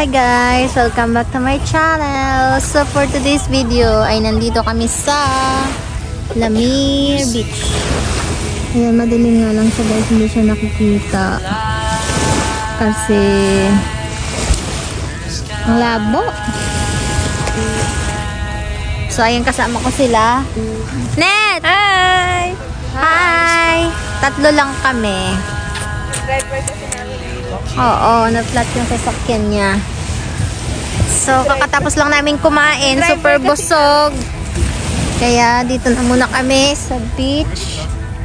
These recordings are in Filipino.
guys! Welcome back to my channel! So for today's video ay nandito kami sa Lamir Beach. Ayan, madilim nga lang siya guys, hindi siya nakikita. Kasi ang labo. So ayan, kasama ko sila. Net! Hi! Hi! Tatlo lang kami. Driver kasi namin dito. Oo, na-flat yung sasakyan niya. So, kakatapos lang namin kumain. Super busog. Kaya, dito na muna kami sa beach.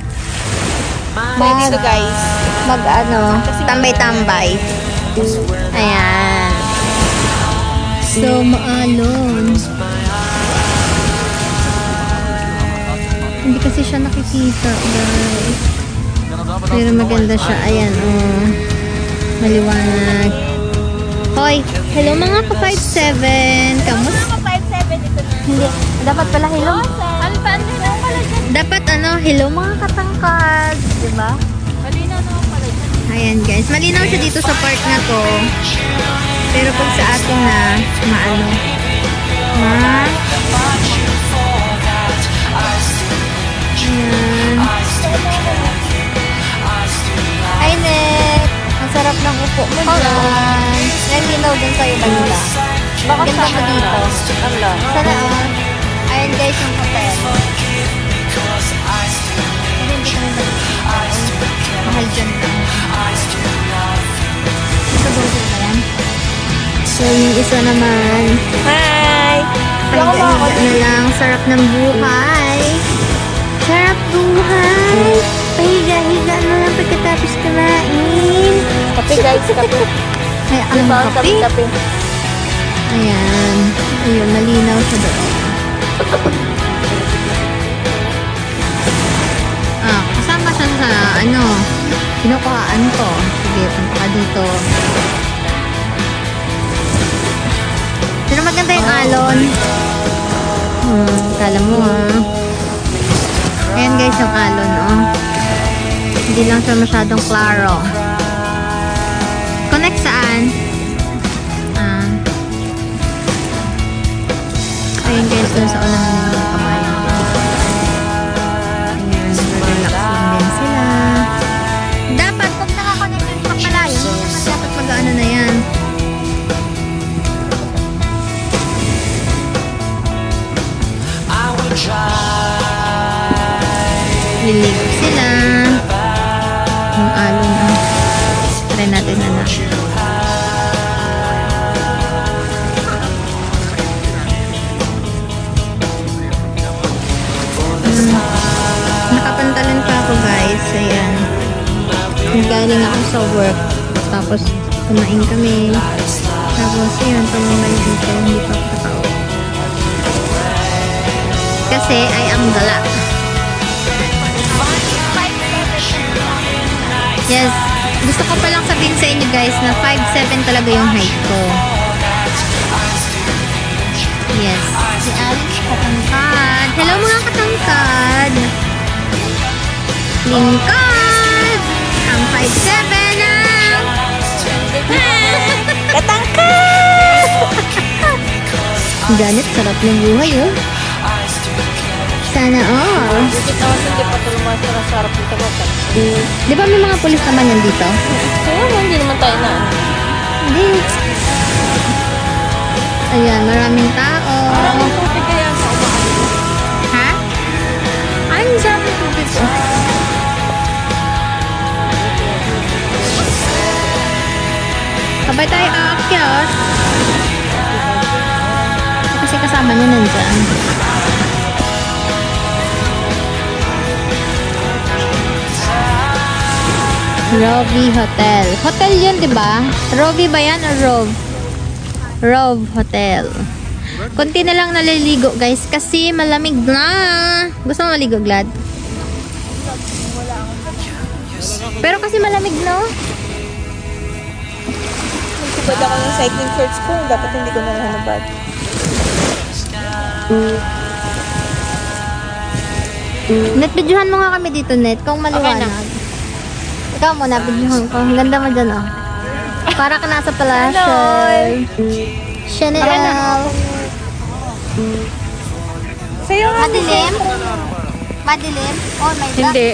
Dito guys. Tambay-tambay. Ayan. So, maalon. Hindi kasi siya nakikita, guys. Pero maganda siya. Ayan, oh. Maliwanag. Hoy, hello mga ka-5'7". Kamusta? Mga 5'7" dito na. Hindi. Dapat pala hello. Ano pala dyan? Dapat hello mga katangkad. Diba? Malinaw naman pala dyan. Ayan guys. Malinaw siya dito sa part na to. Pero pag sa atin na, Ayan. Hi, Net! Ang sarap ng upo mo dyan. Nalinaw din sa'yo banda. Bakit Ganda mo dito. Ano? Sana Ayan guys yung hotel. Kasi hindi kami mahal dyan lang. Sa burger ba yan? So yung isa naman. Hi! Pahiga na lang. Sarap ng buhay. Sarap buhay. Pahiga-higa na lang pagkatapos kumain. Kape guys, kape. Ay, alam mo kape? Kape. Ayan. Ayun, malinaw siya doon. Kasama siya sa, kinukuhaan ko. Sige, punta ka dito. Pero maganda yung alon. Kala mo Ayan guys, yung alon, Hindi lang siya masyadong klaro. Connect saan? Ayan guys, dun sa unahan ng mga kabayan. Ayan, relax lang din sila. Dapat, kung nakakonect yung kapalayo, hindi naman dapat mag-ano na yan. Lilig sila. Yung alon, try natin na lang. Nakapantalan pa ako guys. Ayan. Galing ako sa work. Tapos kumain kami. Tapos yun, tumambay dito. Hindi pa ako katao. Kasi I am gala. Yes. Gusto ko palang sabihin sa inyo guys na 5'7" talaga yung height ko. Yes. Si Alex katangkad. Hello mga katangkad. Lingkod. Ang 5'7" na. Katangkad! Ganit, sarap ng buhay Sana all. Dito naman hindi pa tulungan sa sarap dito ba? Di ba may mga pulis naman yan dito? Hindi naman tayo na. Hindi. Ayan, maraming tao. Maraming tubig kaya sa umahan. Ha? Ay, maraming tubig. Sabay tayo aakyat. Kasi kasama niya nandyan. Rovi Hotel. Hotel yun, diba? Rovi ba yan o Rove? Rove Hotel. Kunti na lang naliligo, guys. Kasi malamig na. Gusto mo maligo, Glad? Pero kasi malamig, no? Nagtubad ako ng cycling shorts ko. Dapat hindi ko na nahanabad. Net, videohan mo nga kami dito, Net. Kung maliwanag. Okay na. Ikaw muna, videohan ko. Ang ganda mo dyan, Para ka nasa palasyo. Chanel. Sa'yo nga. Madilim? Madilim? Oh my God. Hindi.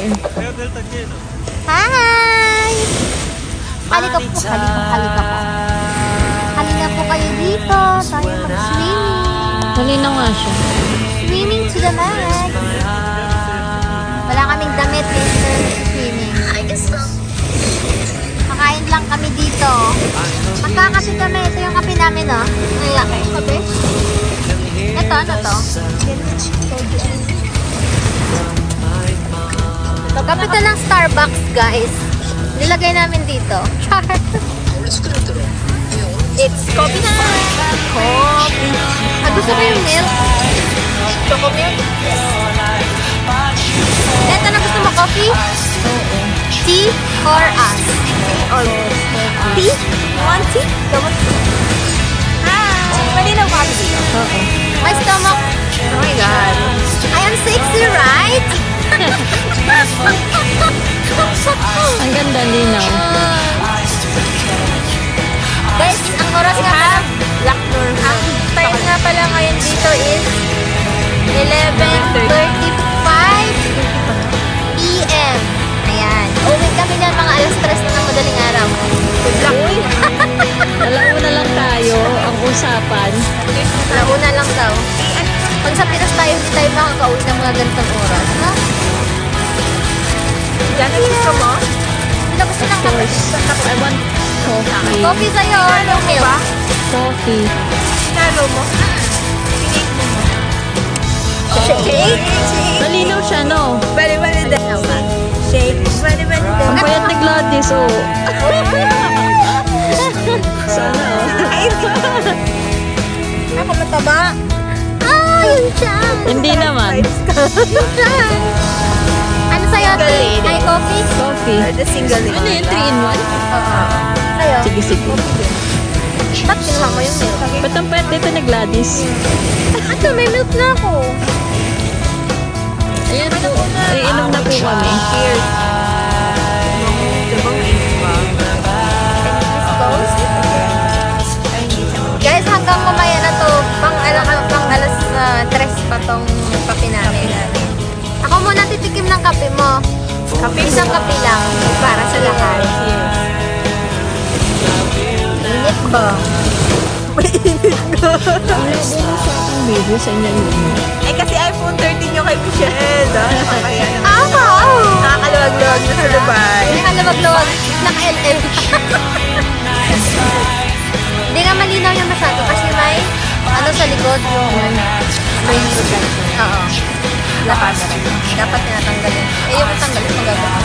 Hi! Halika po, halika po. Halika po kayo dito. Tayo mag-swimming. Halina nga siya. Swimming to the max. Wala kaming damit, Mr. Swimming. Makain lang kami dito. Magkakape kami. Ito yung kape namin, oh. Ang laki. Kape? Ito, ano to? Kape to ng Starbucks, guys. Nilagay namin dito. Char. It's coffee time. Coffee. Gusto mo yung milk? Choco milk? Eto na, gusto mo coffee? Tea or us? Tea? You want tea? Hi! Malinaw ba ako dito? Oo. My stomach. Oh my God. I am sexy, right? Ang ganda, linaw. Guys, ang oras nga pala, ang time nga pala ngayon dito is 11:35 p.m. Ayan. Uwi kami na mga alas 3 ng madaling araw. Uy! Alauna lang tayo ang usapan. Nauna lang daw. Pag sa Pinas tayo, hindi tayo makakauwi ng mga ganitong oras. Ha? Yan ang gusto mo? Hindi gusto ng kape. I want coffee. Coffee sa'yo. Ano milk? Coffee. Sinalo mo? Shake? Malinaw siya, no? Bali-bali din. Shake. Bali-bali din. Ang payat ni Gladys, oh. Sana, oh. Ako mataba. Ah, yung chan. Hindi naman. Yung chan. Ano sa'yo? Single Ay, coffee? Coffee. The single Ano yun? 3-in-1? Sa'yo? Sige, sige. Ba't kinuha mo yung milk? Ba't ang payat dito ni Gladys? Ano, may milk na ako. Ayan po. Iinom na po kami. Cheers. Guys, hanggang kumaya na to, pang alas 3 pa tong kape namin. Ako muna titikim ng kape mo. Kape, isang kape lang para sa lahat. Init ba? Wala mo sa akong video sa inyo yun. Ay, kasi iPhone 13 yung kay Michelle. Kaya naman. Ako! Nakakaluwag-luwag na sa Dubai. Nakaluwag-luwag. Naka-LL. Hindi nga malinaw yung masyado kasi may ano sa likod yung rain protection. Oo. Lakas. Dapat tinatanggalin. Eh, yung tanggalin, magagawa.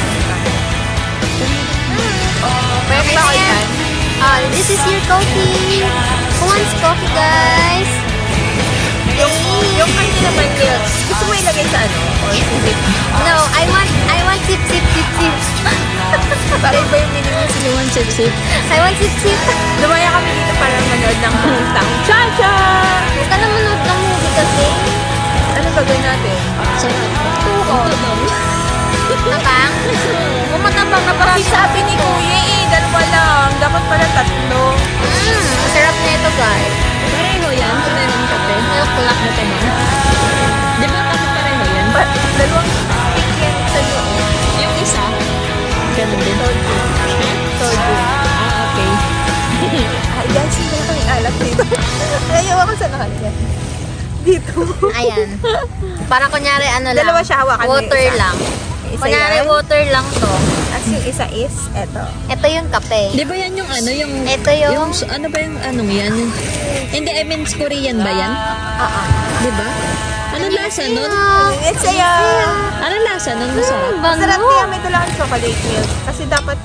Pwede ba ko yan? This is your coffee. Who wants coffee, guys? Yung kanya naman milk. Gusto mo ilagay sa ano? Or sisip? No, I want sip, sip, sip, sip. Para iba yung minimum. You want sip-sip? I want sip, sip. Lumaya kami dito para manood ng putang Cha-cha! Huwag ka na manood ng movie kasi. Ano gagawin natin? Sarap. Tuhod. Tabang? Kumatabang na kasi sabi ni Kuya dalawa lang. Dapat pala 3. Masarap na ito, guys. Pareho yan. Pareho ng kape. Milk lang. Ito mo. Di ba kape pareho yan? Dalawang pink yan sa loob. Yung isa. Ganun din. Soju. Ah, okay. Ay, guys, hindi na kami alat dito. Ayaw ako sa nakalagay. Dito. Ayan. Parang kunyari ano lang. Dalawa siya, hawakan mo yung Water isa. lang. Isa Kunyari yan. water lang to. As yung isa is, eto. Ito yung kape. Di ba yan yung ano? Yung, Ito yung... ano ba yung anong yan? Yung, hindi, I mean, Korean ba yan? Di ba? Anong lasa nun? It's sa'yo. Anong lasa nun? Masarap. Masarap Bango. kaya may dalang chocolate milk. Kasi dapat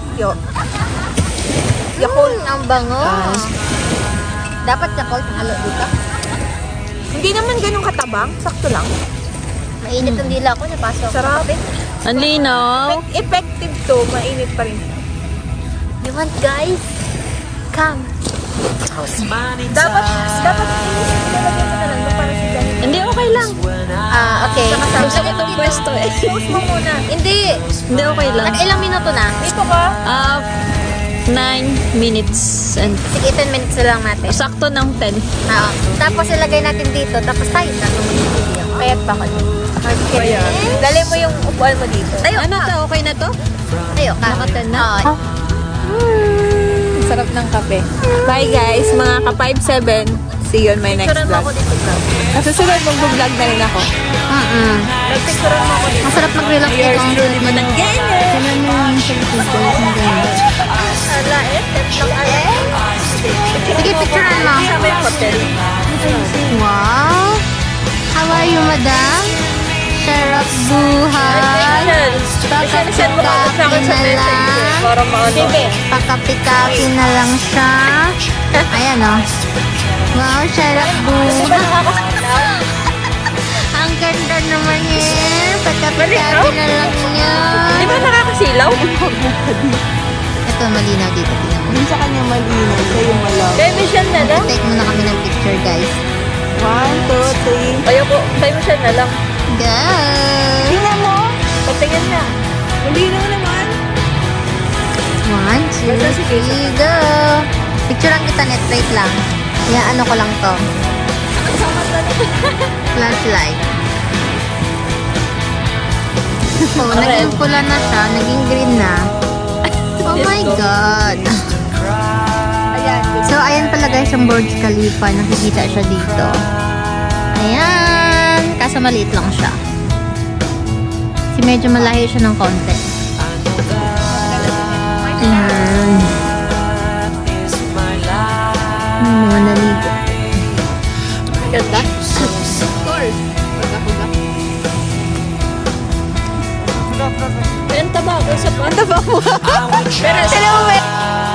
Yakult. Ang bango. Dapat Yakult halo dito. Hindi naman ganun katabang. Sakto lang. Mainit ang dila ko. Napasok ako Sarap. kape. Ang linaw. Effective to. Mainit pa rin. You want, guys? Come. Dapat inisip nalagyan mo na lang yung para sa ganito. Hindi, okay lang. Okay. Gusto ko itong pwesto eh. Post mo muna. Hindi. Hindi, okay lang. Nag-ilang minuto na? Dito ka. 9 minutes and Sige, 10 minutes na lang natin. sakto ng 10. Oo. Tapos ilagay natin dito. Tapos tayo na mag-video. Payat pa ka dun. Okay. Dali mo yung upuan mo dito. Ano to? Okay na to? Tayo ka. Naka 10 na? Oo. Sarap ng kape. Bye guys, mga ka-5-7. See you on my next vlog. Nasusunod mong vlog na rin ako. Picturean mo ako dito. Masarap mag-relax dito. Yours truly, Madam Gamer. Tignan mo yung sa likod guys. Ang ganda. Ala eh. Sige, picturean mo. Kasama yung hotel. Wow! How are you, madam? Sarap buhay. Send mo ka sa akin sa message. Para maano. Pakapikaki na lang siya. Ayan, oh. Wow, sarap buhay. Ang ganda naman yan. Pakapikaki na lang yan. Di ba nakakasilaw? Ito, malinaw dito. Tingnan mo. Hindi sa kanya malinaw. Sa'yo malaw. Kaya Michelle na lang. Take muna kami ng picture, guys. 1, 2, 3. Ayoko. Kay Michelle na lang. Go! Tingnan mo. Patingin na. Malinaw naman. 1, 2, 3, go! Picturean kita, net. Wait lang. Yan, ano ko lang to. Flashlight. Oh, naging pula na siya. Naging green na. Oh my God. Ayan. So, ayan pala guys yung Burj Khalifa. Nakikita siya dito. Ayan. Kaso maliit lang siya. Kasi medyo malayo siya ng konti. Ayan. May mga naligo. Ganda. Cool. Ang taba ako sa Ang taba mo. Pero sila mo